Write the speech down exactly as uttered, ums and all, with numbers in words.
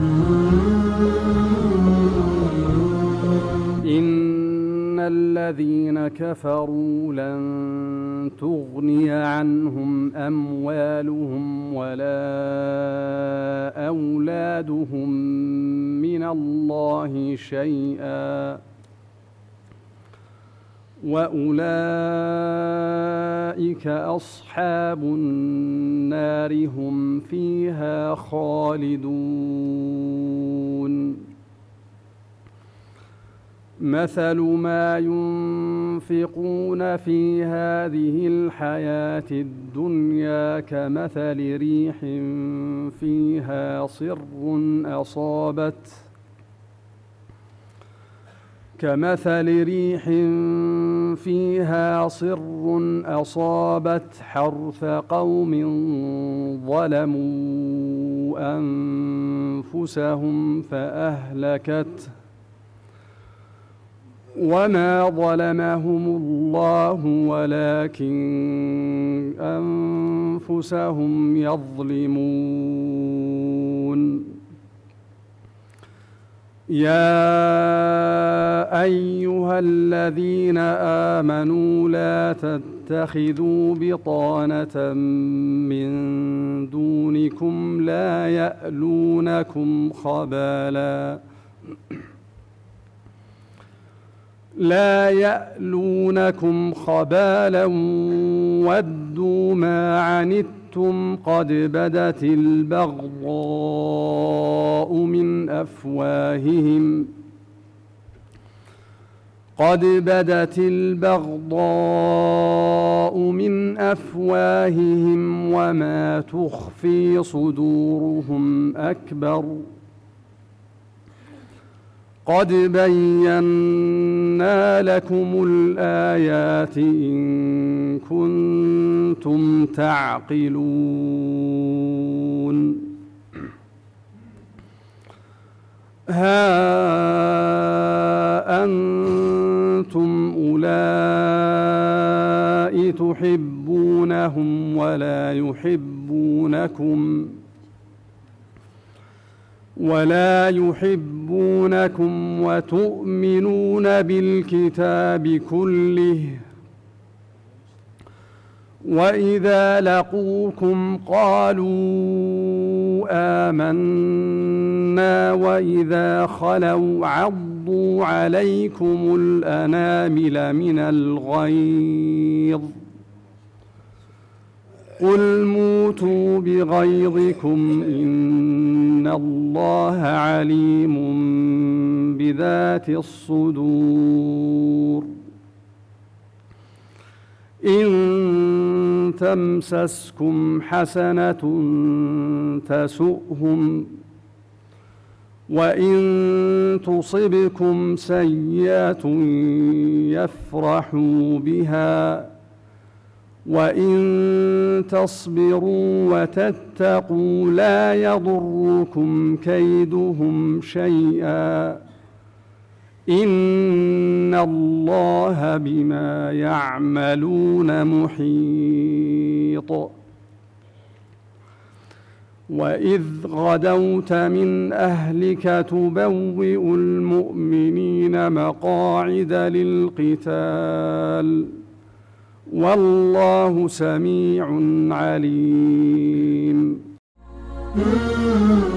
إن الذين كفروا لن تغني عنهم أموالهم ولا أولادهم من الله شيئا وأولئك أصحاب النار هم فيها خالدون مثل ما ينفقون في هذه الحياة الدنيا كمثل ريح فيها صر أصابت كمثل ريح فيها صر أصابت حرث قوم ظلموا أنفسهم فأهلكته وما ظلمهم الله ولكن أنفسهم يظلمون يا أيها الذين آمنوا لا تتخذوا بطانة من دونكم لا يألونكم خبالا لا يألونكم خبالا ودوا ما عنتم قد بدت البغضاء من أفواههم قد بدت البغضاء من أفواههم وما تخفي صدورهم أكبر قد بينا لكم الآيات إن كنتم تعقلون ها أنتم أولئك تحبونهم ولا يحبونكم ولا يحبونكم وتؤمنون بالكتاب كله وإذا لقوكم قالوا آمنا وإذا خلوا عضوا عليكم الأنامل من الغيظ قل موتوا بغيظكم إن الله عليم بذات الصدور إن تمسسكم حسنة تسؤهم وإن تصبكم سيئة يفرحوا بها وإن تصبروا وتتقوا لا يضركم كيدهم شيئا إن الله بما يعملون محيط وإذ غدوت من أهلك تبوئ المؤمنين مقاعد للقتال والله سميع عليم.